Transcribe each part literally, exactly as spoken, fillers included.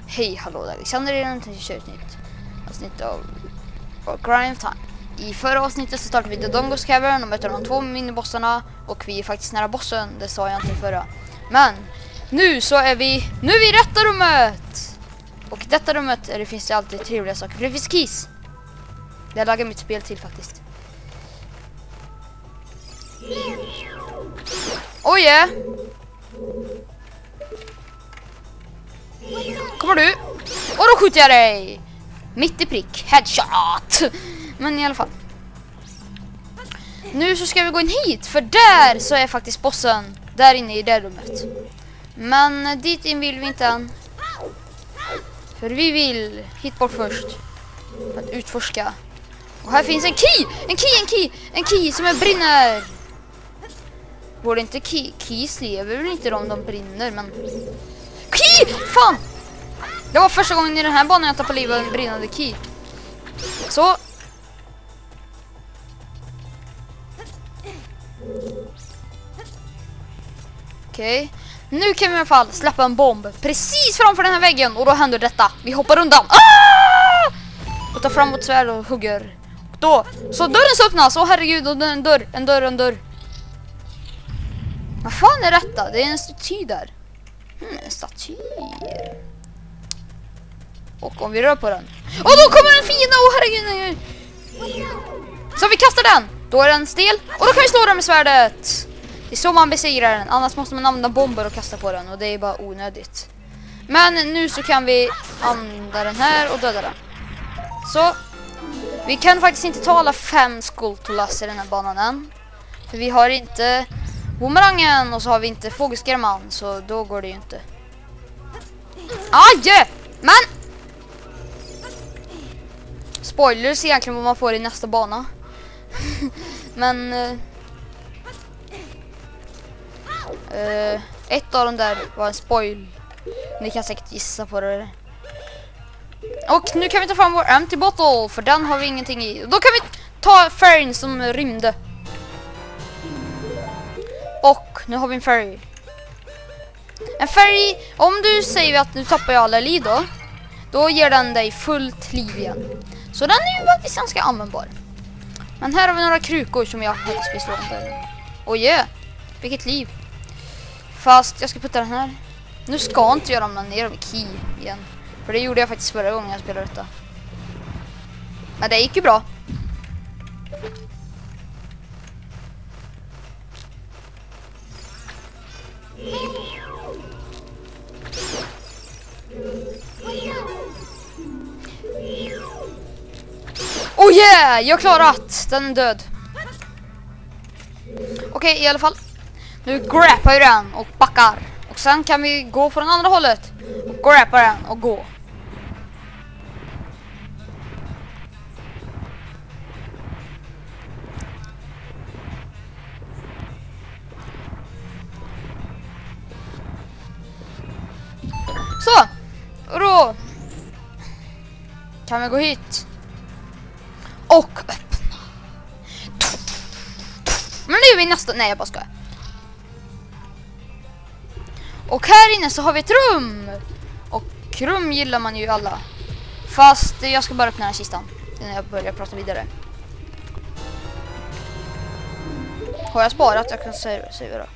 Hej, hallå där. Alexander är den till kör ett nytt avsnitt av Grind of Time. I förra avsnittet så startade vi Dodongo's Cavern och mötte de två minibossarna. Och vi är faktiskt nära bossen, det sa jag inte i förra. Men nu så är vi, nu är vi i rätta rummet! Och i detta rummet är det, finns det alltid trevliga saker, för det finns keys. Jag lagar mitt spel till faktiskt. Oj, yeah. Kommer du? Och då skjuter jag dig! Mitt i prick, headshot! Men i alla fall. Nu så ska vi gå in hit, för där så är faktiskt bossen. Där inne i det rummet. Men dit in vill vi inte än. För vi vill hit bort först. För att utforska. Och här finns en key! En key, en key! En key som jag brinner! Borde inte key, keys lever väl inte om de brinner, men... Key! Fan! Det var första gången i den här banan jag tappade livet en brinnande key. Så. Okej. Okay. Nu kan vi i alla fall släppa en bomb precis framför den här väggen. Och då händer detta. Vi hoppar undan. Ah! Och tar fram vårt svärd och hugger. Och då, så dörren så öppnas. Åh herregud, och en dörr, en dörr, en dörr. Vad fan är detta? Det är en staty där. Hmm, en staty. Och om vi rör på den. Och då kommer en fiende! Åh herregud! Så vi kastar den. Då är den stel. Och då kan vi slå den med svärdet. Det är så man besegrar den. Annars måste man använda bomber och kasta på den. Och det är bara onödigt. Men nu så kan vi använda den här och döda den. Så. Vi kan faktiskt inte ta alla fem Skulltulas i den här banan än. För vi har inte boomerangen. Och så har vi inte fågelskrämman. Så då går det ju inte. Aj! Men! Spoilers egentligen vad man får i nästa bana. Men uh, uh, ett av dem där var en spoil. Ni kan säkert gissa på det. Och nu kan vi ta fram vår empty bottle, för den har vi ingenting i. Då kan vi ta färgen som rymde. Och nu har vi en färg. En färg, om du säger att nu tappar jag alla liv då, då ger den dig fullt liv igen. Så den är ju faktiskt ganska användbar. Men här har vi några krukor som jag faktiskt vill slå under. Oj, yeah. Vilket liv. Fast jag ska putta den här. Nu ska inte jag ramla ner med key igen. För det gjorde jag faktiskt förra gången jag spelade detta. Men det gick ju bra. Oh yeah, jag har klarat. Den är död. Okej, okay, i alla fall. Nu grappar jag den och backar. Och sen kan vi gå från andra hållet. Och grappa den och gå. Så. Och då kan vi gå hit. Och öppna. Men nu är vi nästan... Nej, jag bara ska. Och här inne så har vi ett rum. Och rum gillar man ju alla. Fast jag ska bara öppna den här kistan innan jag börjar prata vidare. Har jag sparat? Jag kan säga då.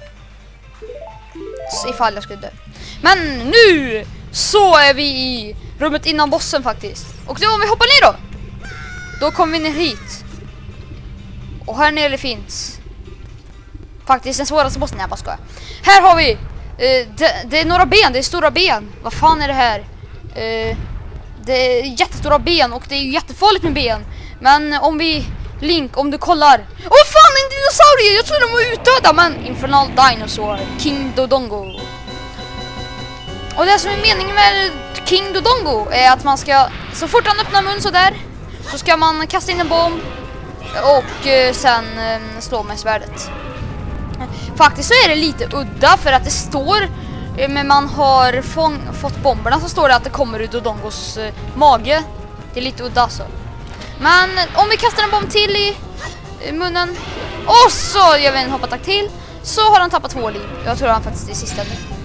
Ifall jag skulle dö. Men nu så är vi i rummet innan bossen faktiskt. Och då om vi hoppar ner då. Då kommer vi ner hit. Och här nere finns faktiskt den svåraste bossen. Jag bara ska. Här har vi uh, det, det är några ben, det är stora ben. Vad fan är det här? Uh, det är jättestora ben och det är ju jättefarligt med ben. Men om vi Link, om du kollar. Åh oh, fan, en dinosaurie! Jag tror de var utdöda, men Infernal Dinosaur, King Dodongo. Och det som är meningen med King Dodongo är att man ska, så fort han öppnar mun så där, så ska man kasta in en bomb och eh, sen eh, slå med svärdet. Faktiskt så är det lite udda för att det står, eh, men man har fång, fått bomberna så står det att det kommer ur Dodongos eh, mage. Det är lite udda så. Men om vi kastar en bomb till i, i munnen och så gör vi en hoppattack till, så har han tappat två liv. Jag tror han faktiskt är sista nu.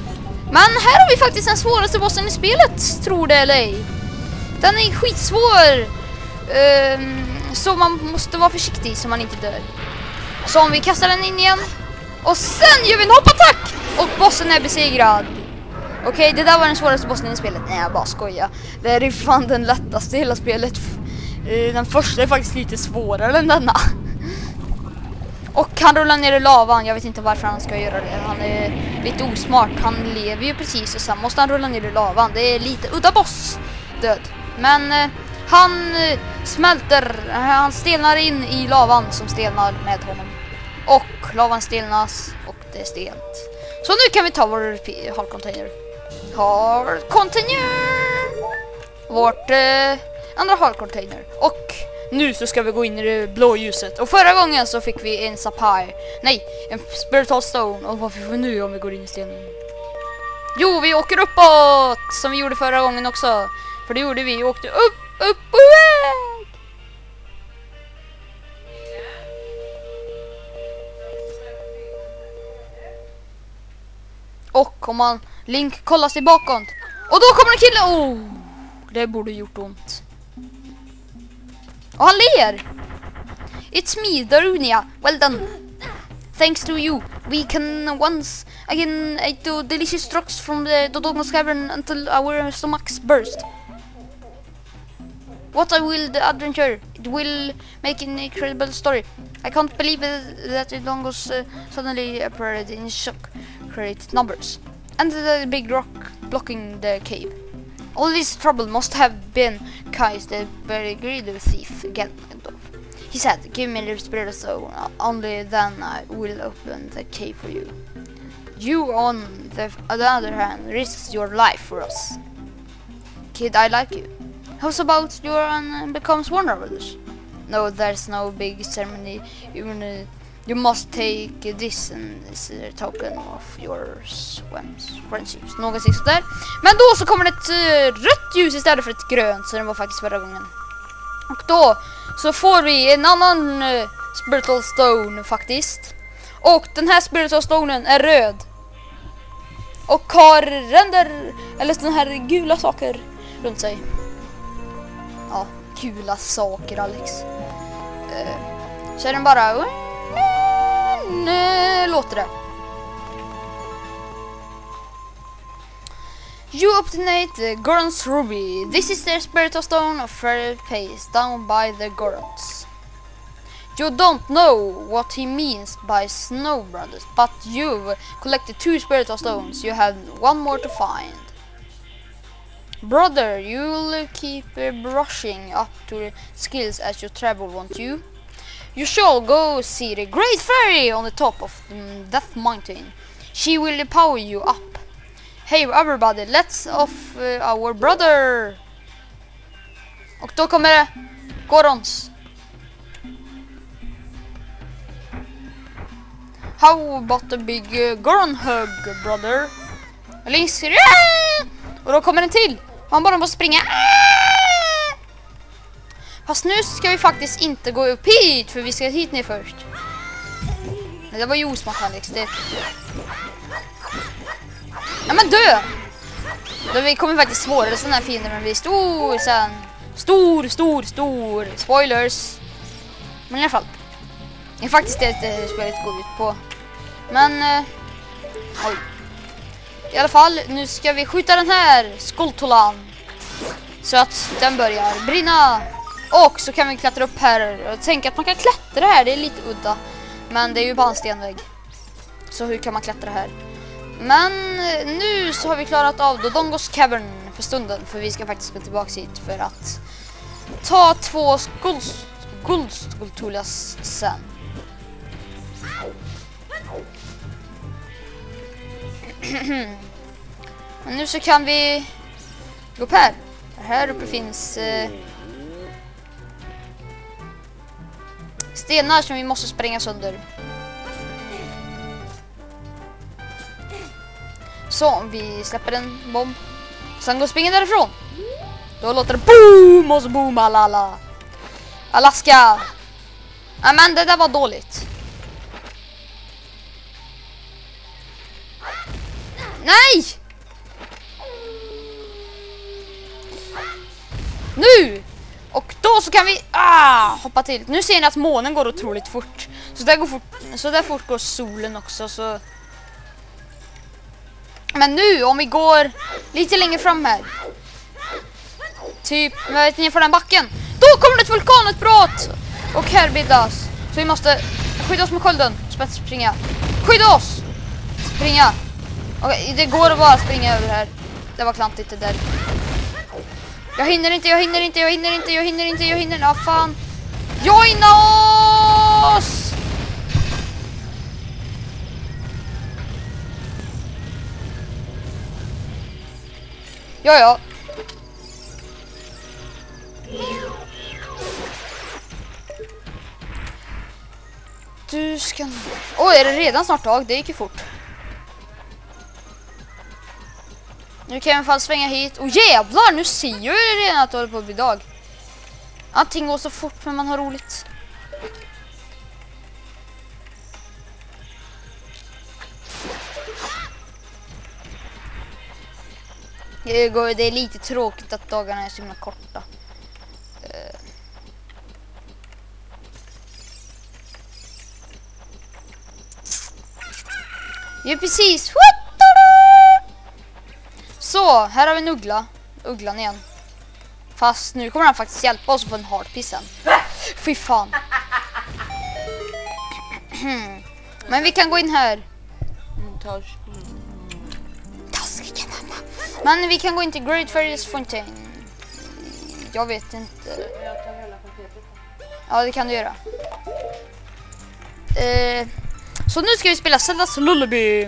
Men här har vi faktiskt den svåraste bossen i spelet, tror det eller ej. Den är skitsvår. Um, så man måste vara försiktig så man inte dör. Så om vi kastar den in igen. Och sen gör vi en hoppattack. Och bossen är besegrad. Okej, okay, det där var den svåraste bossen i spelet. Nej, jag bara skojar. Det är ju fan den lättaste i hela spelet. Den första är faktiskt lite svårare än denna. Och han rullar ner i lavan. Jag vet inte varför han ska göra det. Han är lite osmart. Han lever ju precis och sen måste han rulla ner i lavan. Det är lite udda boss död. Men eh, han eh, smälter. Han stelnar in i lavan som stelnar med honom. Och lavan stelnas och det är stelt. Så nu kan vi ta vår heart container. Heart container. Vårt eh, andra heart container. Och nu så ska vi gå in i det blå ljuset. Och förra gången så fick vi en sapphire. Nej, en spiritual stone. Och vad får vi nu om vi går in i stenen? Jo, vi åker uppåt. Som vi gjorde förra gången också. För det gjorde vi. Vi åkte upp, upp och väg. Och om man Link kollar sig bakåt. Och då kommer en kille. Oh, det borde gjort ont. Och han ler. It's me, Darunia. Well done. Thanks to you, we can once again eat the delicious rocks from the Dodongo's cavern until our stomachs burst. What a wild adventure. It will make an incredible story. I can't believe it, that the Dodongos uh, suddenly appeared in shock, great numbers. And the big rock blocking the cave. All this trouble must have been caused the very greedy thief Ganondorf. He said, give me the spirit stone, only then I will open the cave for you. You, on the, on the other hand, risks your life for us. Kid, I like you. How's about your and becomes one of us? No, there's no big ceremony. Even uh, you must take this and this is a token of your friendships. Någonting sådär. Men då så kommer det ett uh, rött ljus istället för ett grönt, så det var faktiskt förra gången. Och då så får vi en annan uh, spiritual stone faktiskt. Och den här spiritual stonen är röd. Och har ränder, eller sån här gula saker runt sig. Ja, gula saker, Alex. Uh, så är den bara... Uh, nej, låter det. You obtained the Goron's ruby. This is their spiritual stone of fairy pace down by the Gorons. You don't know what he means by snow brothers, but you've collected two spiritual stones. You have one more to find. Brother, you'll keep uh, brushing up to the skills as you travel, won't you? You shall go see the Great Fairy on the top of the Death Mountain. She will empower you up. Hey everybody, let's off uh, our brother. Och då kommer det Gorons. How about the big uh, Goron hug, brother? Link skriker. Och då kommer den till. Man bara måste springa. Fast nu ska vi faktiskt inte gå upp hit, för vi ska hit ner först. Men det var ju osmart, Alex. Det... Ja men dö! Då vi kommer faktiskt svårare sådana här fiender, men vi är stor sen. Stor, stor, stor. Spoilers. Men i alla fall. Det är faktiskt det det spelet går ut på. Men... Eh, oj. I alla fall, nu ska vi skjuta den här skoltolan. Så att den börjar brinna. Och så kan vi klättra upp här. Och tänka att man kan klättra här, det är lite udda. Men det är ju bara en stenvägg. Så hur kan man klättra här? Men nu så har vi klarat av Dodongo's cavern för stunden. För vi ska faktiskt gå tillbaka hit för att ta två skuldskultulas sen. Men nu så kan vi gå upp här. Här uppe finns eh, stenar som vi måste spränga sönder. Så vi släpper en bomb. Sen går springen därifrån. Då låter det boom och så boom alala. Alaska. Ja, men det där var dåligt. Nej! Nu! Och då så kan vi ah, hoppa till. Nu ser ni att månen går otroligt fort. Så där går fort, så där fort går solen också. Så. Men nu om vi går lite längre fram här. Typ vet ni, för den backen. Då kommer det ett vulkanutbrott. Och här bildas. Så vi måste skydda oss med skölden. Spets springa. Skydda oss. Springa. Okej, det går att bara springa över här. Det var klantigt det där. Jag hinner inte, jag hinner inte, jag hinner inte, jag hinner inte, jag hinner inte. Ah, fan. Joina oss! Ja, ja. Du ska... Åh, oh, är det redan snart dag? Det gick ju fort. Nu kan jag i alla fall svänga hit. Och jävlar, nu ser jag ju redan att det håller på att bli dag. Allting går så fort men man har roligt. Det, går, det är lite tråkigt att dagarna är så himla korta. Uh. Ja, precis. Så, här har vi en uggla. Ugglan igen. Fast nu kommer han faktiskt hjälpa oss att få en hardpissen. Fy fan. Men vi kan gå in här. Taskiga mamma. Men vi kan gå in till Great Fairies Fontaine. Jag vet inte. Ja, det kan du göra. Eh, så nu ska vi spela Zelda's Lullaby.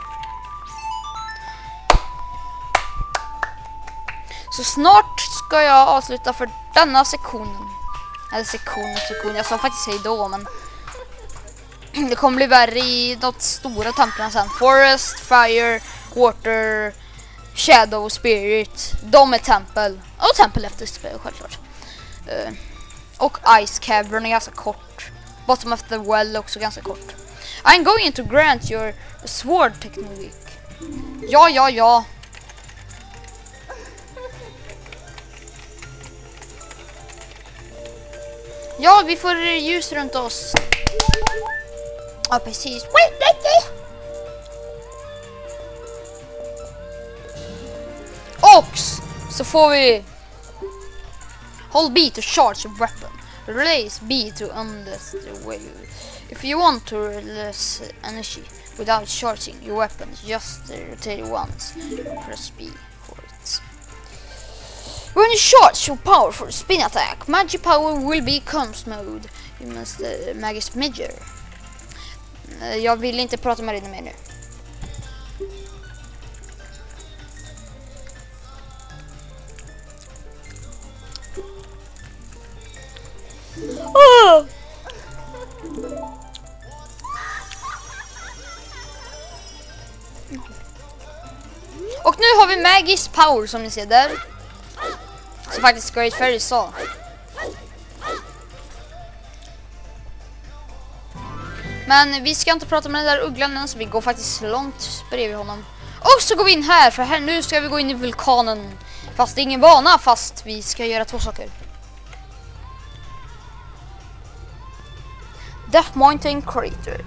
Så snart ska jag avsluta för denna sektionen. Eller sektion och sektion. Jag sa faktiskt hej då, men det kommer bli värre i de stora templen sen. Forest, Fire, Water, Shadow, Spirit. De är tempel. Och tempel efter spel, självklart. Uh, och Ice Cavern är ganska kort. Bottom of the Well är också ganska kort. I'm going to grant your sword technique. Ja, ja, ja. Ja, vi får ljus runt oss. Ja, precis. Och så får vi hold B to charge a weapon. Release B to unleash the wave. If you want to release energy without charging your weapon, just rotate it once and press B for it. When you charge your power for a spin attack, magic power will be comms mode. You must uh, Magus Major. Uh, jag vill inte prata med dig mer nu. Oh! Och nu har vi Magus Power som ni ser där. Så faktiskt Great Fairy sa. Men vi ska inte prata med den där ugglan än, så vi går faktiskt långt bredvid honom. Och så går vi in här, för här nu ska vi gå in i vulkanen. Fast det är ingen bana, fast vi ska göra två saker. Death Mountain Crater.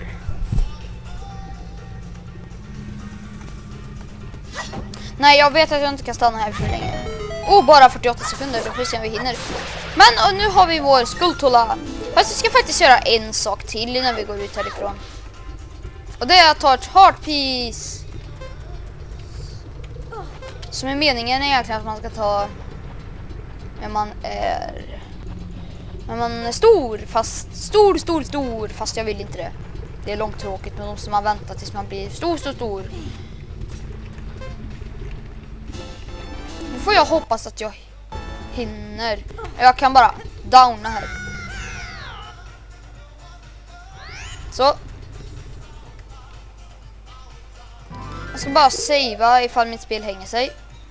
Nej, jag vet att jag inte kan stanna här för länge. Oh, bara fyrtioåtta sekunder, då får vi se om vi hinner. Men och nu har vi vår Skulltula. Fast vi ska faktiskt göra en sak till innan vi går ut härifrån. Och det är att ta ett heart piece. Som är meningen är egentligen att man ska ta när man är när man är stor, fast stor, stor, stor. Fast jag vill inte det. Det är långt tråkigt, men då måste man vänta tills man blir stor, stor, stor. Nu får jag hoppas att jag hinner. Jag kan bara downa här. Så. Jag ska bara savea ifall mitt spel hänger sig.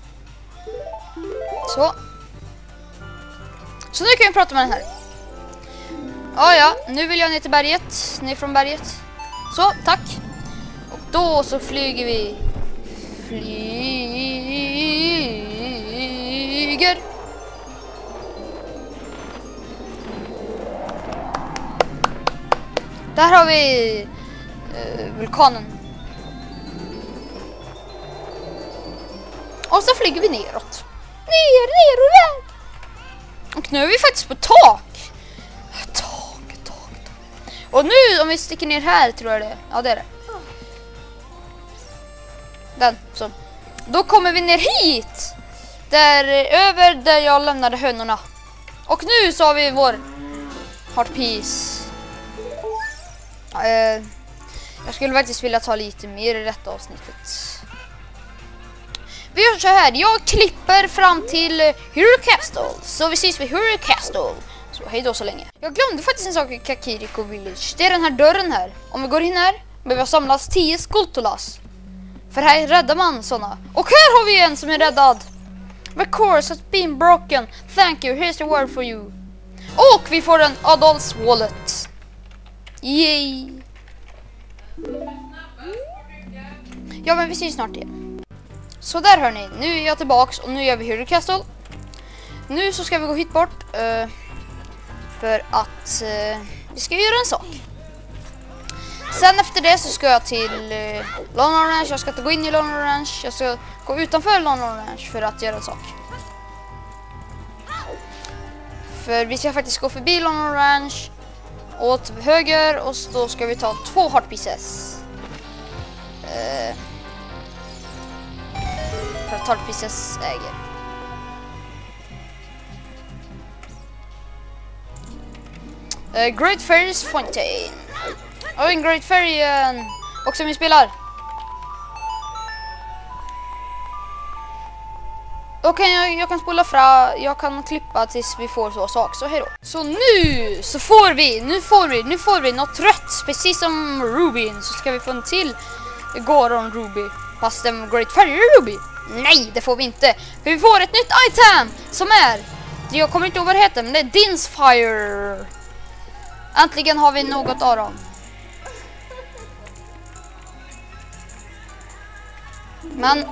Så. Så nu kan vi prata med den här. Ja, ja. Nu vill jag ner till berget. Ner från berget. Så, tack. Och då så flyger vi. Flyger. Där har vi eh, vulkanen. Och så flyger vi neråt. Ner, ner och där. Och nu är vi faktiskt på tak. Tak, tak, tak. Och nu om vi sticker ner här tror jag det. Ja, det är det. Den, så. Då kommer vi ner hit. Där, över där jag lämnade hönorna. Och nu så har vi vår heart piece. Uh, jag skulle faktiskt vilja ta lite mer i detta avsnittet. Vi gör så här. Jag klipper fram till Hyrule Castle. Så vi ses vid Hyrule Castle. Så hej då så länge. Jag glömde faktiskt en sak i Kakariko Village. Det är den här dörren här. Om vi går in här behöver jag samlas tio Skulltulas. För här räddar man såna. Och här har vi en som är räddad. The course has been broken. Thank you. Here's the word for you. Och vi får en Adolfs wallet. Yay. Ja, men vi ses snart igen. Så där hörni. Nu är jag tillbaks och nu gör vi Hyrule Castle. Nu så ska vi gå hit bort. Uh, för att uh, vi ska göra en sak. Sen efter det så ska jag till uh, Lone Orange. Jag ska inte gå in i Lone Orange. Jag ska gå utanför Lone Orange för att göra en sak. För vi ska faktiskt gå förbi Lone Orange. Åt höger och då ska vi ta två heart pieces. Uh, för att heart pieces äger. Uh, Great Fairy's Fountain. Och en Great Fairy uh, också vi spelar. Okej, okay, jag, jag kan spola fra, jag kan klippa tills vi får så sak, så hej då. Så nu så får vi, nu får vi, nu får vi något rött, precis som Ruby, så ska vi få en till Goron Ruby, fast en Great Fairy Ruby. Nej, det får vi inte, för vi får ett nytt item som är, jag kommer inte ihåg vad det heter, men det är Din's Fire. Äntligen har vi något av dem. Men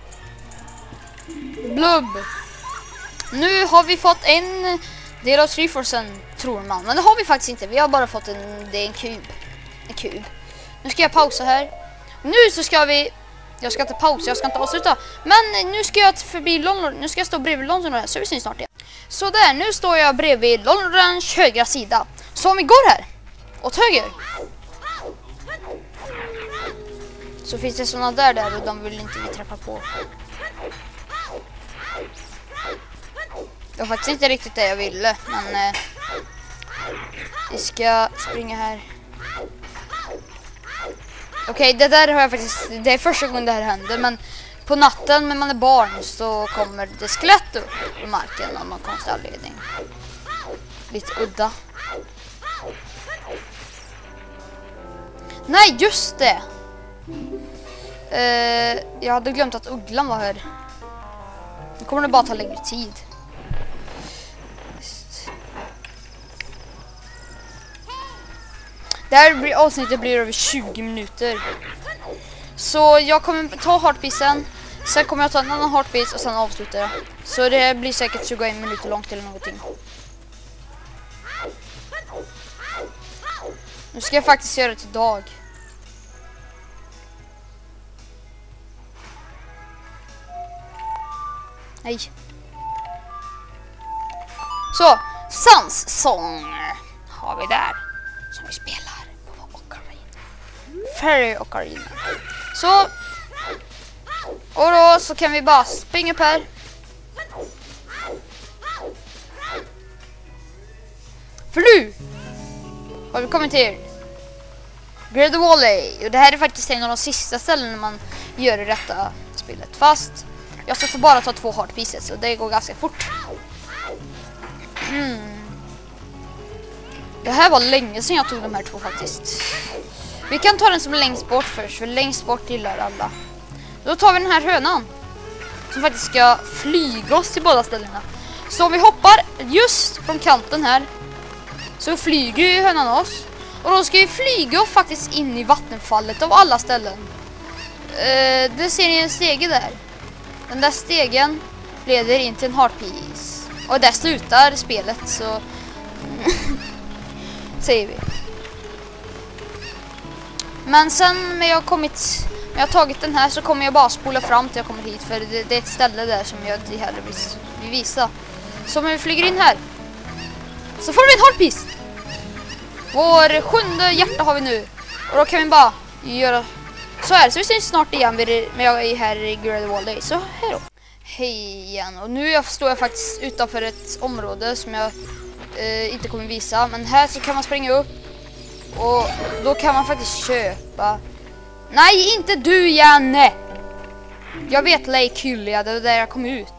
Blubb. Nu har vi fått en del av Triforcen, tror man. Men det har vi faktiskt inte. Vi har bara fått en, det är en kub. En kub. Nu ska jag pausa här. Nu så ska vi, jag ska inte pausa, jag ska inte avsluta. Men nu ska jag förbi London, nu ska jag stå bredvid London här, så vi syns snart igen. Så där, nu står jag bredvid Londons högra sida. Så om vi går här, åt höger, så finns det såna där där och de vill inte vi träffa på. Det var faktiskt inte riktigt det jag ville, men eh, vi ska springa här. Okej, okay, det där har jag faktiskt, det är första gången det här händer, men på natten när man är barn så kommer det skelett upp på marken av någon konstig anledning. Lite udda. Nej, just det! Uh, jag hade glömt att ugglan var här. Nu kommer det bara ta längre tid. Just. Det här blir, avsnittet blir över tjugo minuter. Så jag kommer ta heartpiecen. Sen kommer jag ta en annan heartpiece och sen avslutar jag. Så det blir säkert tjugoen minuter långt eller någonting. Nu ska jag faktiskt göra det till dag. Nej. Så, Sans Song har vi där. Som vi spelar på Ocarina. Fairy Ocarina. Så. Och då så kan vi bara springa upp här. För nu har vi kommit till Great Valley. Och det här är faktiskt en av de sista ställena man gör i detta spelet. Fast jag ska bara ta två heart pieces och det går ganska fort. Mm. Det här var länge sedan jag tog de här två faktiskt. Vi kan ta den som är längst bort först, för längst bort gillar alla. Då tar vi den här hönan som faktiskt ska flyga oss till båda ställena. Så om vi hoppar just från kanten här så flyger ju hönan oss. Och då ska vi flyga oss faktiskt in i vattenfallet av alla ställen. Uh, det ser ni en stege där. Den där stegen leder in till en heart piece. Och där slutar spelet, så säger vi. Men sen när jag kommit, när jag har tagit den här så kommer jag bara spola fram till jag kommer hit. För det, det är ett ställe där som jag inte heller vill visa. Så om vi flyger in här så får vi en heart piece. Vår sjunde hjärta har vi nu. Och då kan vi bara göra så här. Så vi syns snart igen med jag är här i Great Wall Day. Så hej då. Hej igen. Och nu står jag faktiskt utanför ett område som jag eh, inte kommer visa. Men här så kan man springa upp. Och då kan man faktiskt köpa. Nej, inte du, Janne. Jag vet Lake Hylia, det är där jag kom ut.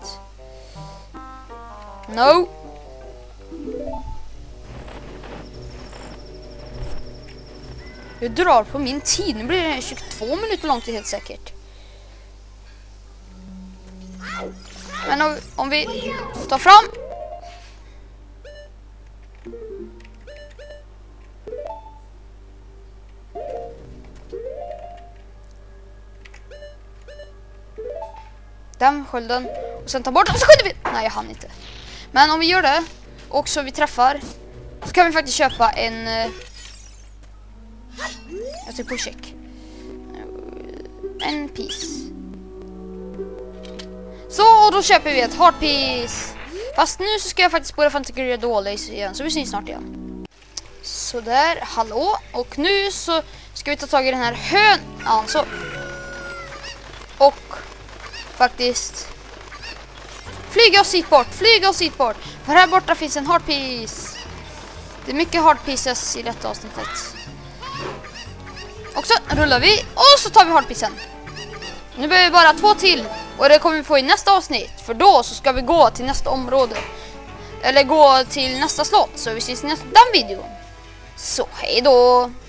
No. Jag drar på min tid. Nu blir det tjugotvå minuter långt, helt säkert. Men om, om vi tar fram. Den skölden. Och sen ta bort den och så skjuter vi. Nej, jag hann inte. Men om vi gör det och så vi träffar så kan vi faktiskt köpa en uh, jag ser på check. En piece. Så, och då köper vi ett heart piece. Fast nu så ska jag faktiskt börja fantigrera dåligt igen. Så vi syns snart igen. Så där, hallå. Och nu så ska vi ta tag i den här hön. Ja, så. Och faktiskt flyga oss hit bort, flyga oss hit bort. För här borta finns en heart piece. Det är mycket heart pieces i detta avsnittet. Och så rullar vi och så tar vi heart piecen. Nu behöver vi bara två till. Och det kommer vi få i nästa avsnitt. För då så ska vi gå till nästa område. Eller gå till nästa slott. Så vi ses i nästa videon. Så hej då.